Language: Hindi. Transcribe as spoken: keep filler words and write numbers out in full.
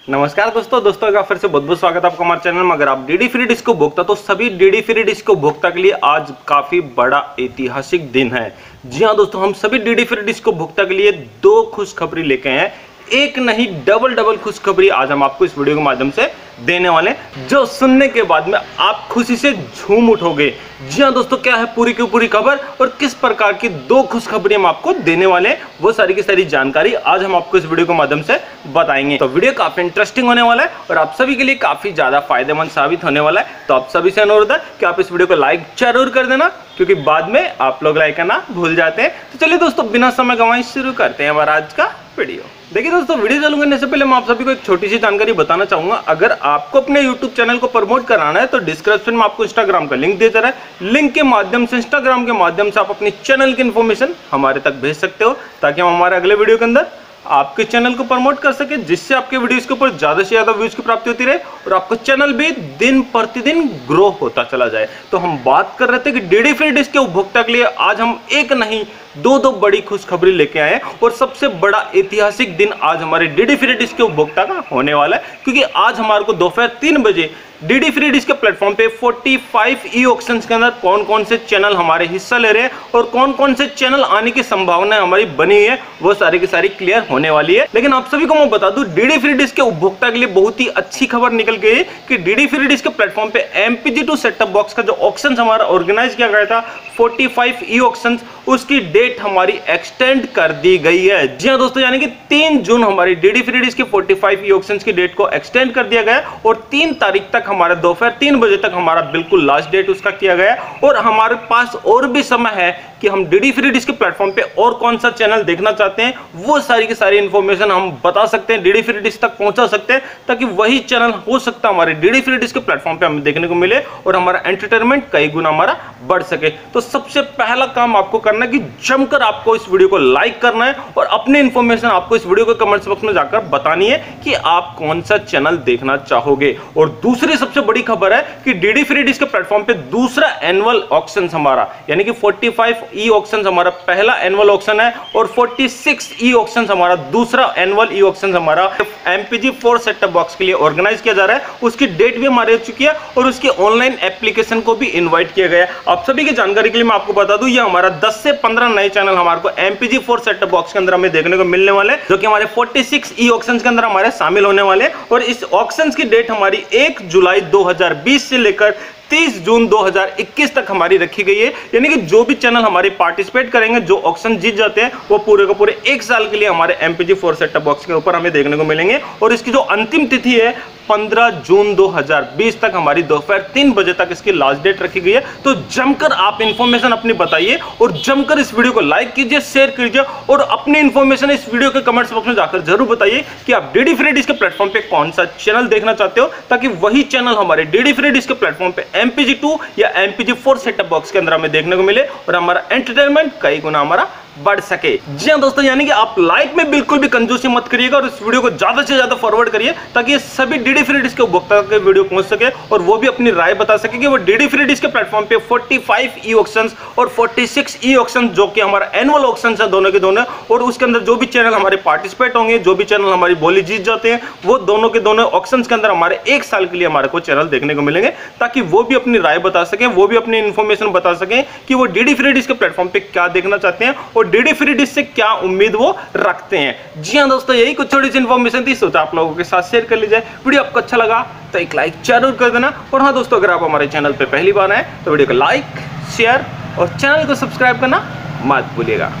नमस्कार दोस्तों दोस्तों का फिर से बहुत बहुत स्वागत है आपका हमारे चैनल में। अगर आप डीडी फ्री डिश को भोक्ता तो सभी डीडी फ्री डिश को भोक्ता के लिए आज काफी बड़ा ऐतिहासिक दिन है। जी हाँ दोस्तों, हम सभी डीडी फ्री डिश को भोक्ता के लिए दो खुशखबरी लेके आए हैं। एक नहीं डबल डबल खुशखबरी आज हम आपको इस वीडियो के माध्यम से देने वाले हैं, जो सुनने के बाद में आप खुशी से झूम उठोगे। जी हाँ दोस्तों, क्या है पूरी की पूरी खबर और किस प्रकार की दो खुशखबरी हम आपको देने वाले हैं, वो सारी की सारी जानकारी आज हम आपको इस वीडियो के माध्यम से बताएंगे। तो वीडियो काफी इंटरेस्टिंग होने वाला है और आप सभी के लिए काफी ज्यादा फायदेमंद साबित होने वाला है। तो आप सभी से अनुरोध है कि आप इस वीडियो को लाइक जरूर कर देना, क्योंकि बाद में आप लोग लाइक करना भूल जाते हैं। तो चलिए दोस्तों, बिना समय गंवाए शुरू करते हैं हमारा आज का वीडियो। देखिए दोस्तों, वीडियो चालू करने से पहले मैं आप सभी को एक छोटी सी जानकारी बताना चाहूंगा। अगर आपको अपने यूट्यूब चैनल को प्रमोट कराना है तो डिस्क्रिप्शन में आपको इंस्टाग्राम का लिंक दिया जा रहा है। लिंक के माध्यम से, इंस्टाग्राम के माध्यम से आप अपने चैनल की इन्फॉर्मेशन हमारे तक भेज सकते हो, ताकि हम हमारे अगले वीडियो के अंदर आपके चैनल को प्रमोट कर सके, जिससे आपके वीडियोस के ऊपर ज्यादा से ज्यादा व्यूज की प्राप्ति होती रहे और आपका चैनल भी दिन प्रतिदिन ग्रो होता चला जाए। तो हम बात कर रहे थे कि डीडी फ्री डिश के उपभोक्ता के लिए आज हम एक नहीं दो दो बड़ी खुशखबरी लेके आए हैं। और सबसे बड़ा ऐतिहासिक दिन आज हमारे डीडी फ्री डिश के उपभोक्ता का होने वाला है, क्योंकि आज हमारे को दोपहर तीन बजे डीडी फ्री डिश के प्लेटफॉर्म पे पैंतालीस ई ऑक्शंस के अंदर कौन कौन से चैनल हमारे हिस्सा ले रहे हैं और कौन कौन से चैनल आने की संभावना हमारी बनी हुई है, वो सारी की सारी क्लियर होने वाली है। लेकिन आप सभी को मैं बता दूं, डीडी फ्री डिश के उपभोक्ता के लिए बहुत ही अच्छी खबर निकल गई कि डीडी फ्री डिश के प्लेटफॉर्म पे एमपीजी टू सेटअप बॉक्स का जो ऑक्शन हमारा ऑर्गेनाइज किया गया था पैंतालीस ई ऑक्शंस, उसकी डेट हमारी एक्सटेंड कर दी गई है। जी हाँ दोस्तों, यानी कि तीन जून हमारी डीडी फ्री डिश के पैंतालीस ई ऑक्शंस की डेट को एक्सटेंड कर दिया गया और तीन तारीख तक हमारे दोपहर तीन बजे तक हमारा बिल्कुल लास्ट डेट उसका किया गया है। और हमारे पास और भी समय है कि हम डीडी फ्री डिश के प्लेटफॉर्म पे और कौन सा चैनल देखना चाहते हैं, वो सारी की सारी इंफॉर्मेशन हम बता सकते हैं, डीडी फ्री डिश तक पहुंचा सकते हैं, ताकि वही चैनल हो सकता है हमारे डीडी फ्री डिश के प्लेटफॉर्म पे हमें देखने को मिले और हमारा एंटरटेनमेंट कई गुना हमारा बढ़ सके। तो सबसे पहला काम आपको करना है कि जमकर आपको इस वीडियो को लाइक करना है और अपनी इंफॉर्मेशन आपको इस वीडियो के कमेंट्स बॉक्स में जाकर बतानी है कि आप कौन सा चैनल देखना चाहोगे। और दूसरी सबसे बड़ी खबर है कि डीडी फ्री डिश के प्लेटफॉर्म पे दूसरा एनुअल ऑक्शन हमारा, यानी कि पैंतालीस ई ऑक्शन हमारा पहला एनुअल ऑक्शन है और छियालीस ई ऑक्शन हमारा दूसरा एनुअल ई ऑक्शन हमारा एमपीजी फोर सेटअप बॉक्स के लिए ऑर्गेनाइज किया जा रहा है। उसकी डेट भी हमारे हो चुकी है और उसकी ऑनलाइन एप्लीकेशन को भी इनवाइट किया गया है। आप सभी की जानकारी के लिए मैं आपको बता दूं, ये हमारा दस से पंद्रह नए चैनल हमारे को एमपीजी फोर सेटअप बॉक्स के अंदर हमें देखने को मिलने वाले हैं, जो कि हमारे छियालीस ई ऑक्शंस के अंदर हमारे शामिल होने वाले हैं। और इस ऑक्शंस की डेट हमारी एक जुलाई दो हज़ार बीस से लेकर तीस जून दो हज़ार इक्कीस तक हमारी रखी गई है। यानी कि जो भी चैनल हमारे पार्टिसिपेट करेंगे, जो ऑक्शन जीत जाते हैं, वो पूरे के पूरे एक साल के लिए हमारे एमपीजी फोर सेटअप बॉक्स के ऊपर हमें देखने को मिलेंगे। और इसकी जो अंतिम तिथि है पंद्रह जून दो हज़ार बीस तक हमारी दोपहर तीन बजे तक इसकी लास्ट डेट रखी गई है। तो जमकर आप इंफॉर्मेशन अपनी बताइए और जमकर इस वीडियो को लाइक कीजिए, शेयर कीजिए और अपनी इंफॉर्मेशन इस वीडियो के कमेंट्स बॉक्स में जाकर जरूर बताइए कि आप डीडी फ्री डिश के प्लेटफॉर्म पे कौन सा चैनल देखना चाहते हो, ताकि वही चैनल हमारे डीडी फ्री डिश के प्लेटफॉर्म पे एमपीजी टू या एमपीजी फोर सेटअप बॉक्स के अंदर हमें देखने को मिले और हमारा एंटरटेनमेंट कई गुना हमारा बढ़ सके। जी हाँ दोस्तों, यानी कि आप लाइक में बिल्कुल भी कंजूसी मत करिएगा और इस वीडियो को ज्यादा से ज्यादा फॉरवर्ड करिए, ताकि ये सभी डीडी फ्री डिश के उपभोक्ता के वीडियो पहुंच सके और वो भी अपनी राय बता सके कि वो डीडी फ्री डिश के प्लेटफॉर्म पे पैंतालीस ई ऑक्शंस और छियालीस ई ऑक्शंस, जो कि हमारा एनुअल ऑक्शंस है दोनों के दोनों, और उसके अंदर जो भी चैनल हमारे पार्टिसिपेट होंगे, जो भी चैनल हमारी बोली जीत जाते हैं, वो दोनों के दोनों ऑक्शंस के अंदर हमारे एक साल के लिए हमारे को चैनल देखने को मिलेंगे, ताकि वो भी अपनी राय बता सकें, वो भी अपनी इंफॉर्मेशन बता सकें कि वो डीडी फ्री डिश के प्लेटफॉर्म पे क्या देखना चाहते हैं और डीडी फ्री डिश से क्या उम्मीद वो रखते हैं। जी हाँ दोस्तों, यही कुछ थोड़ी सी इंफॉर्मेशन थी, सोचा आप लोगों के साथ शेयर कर लीजिए। वीडियो आपको अच्छा लगा तो एक लाइक जरूर कर देना। और हाँ दोस्तों, अगर आप हमारे चैनल पे पहली बार आए तो वीडियो को लाइक, शेयर और चैनल को सब्सक्राइब करना मत भूलिएगा।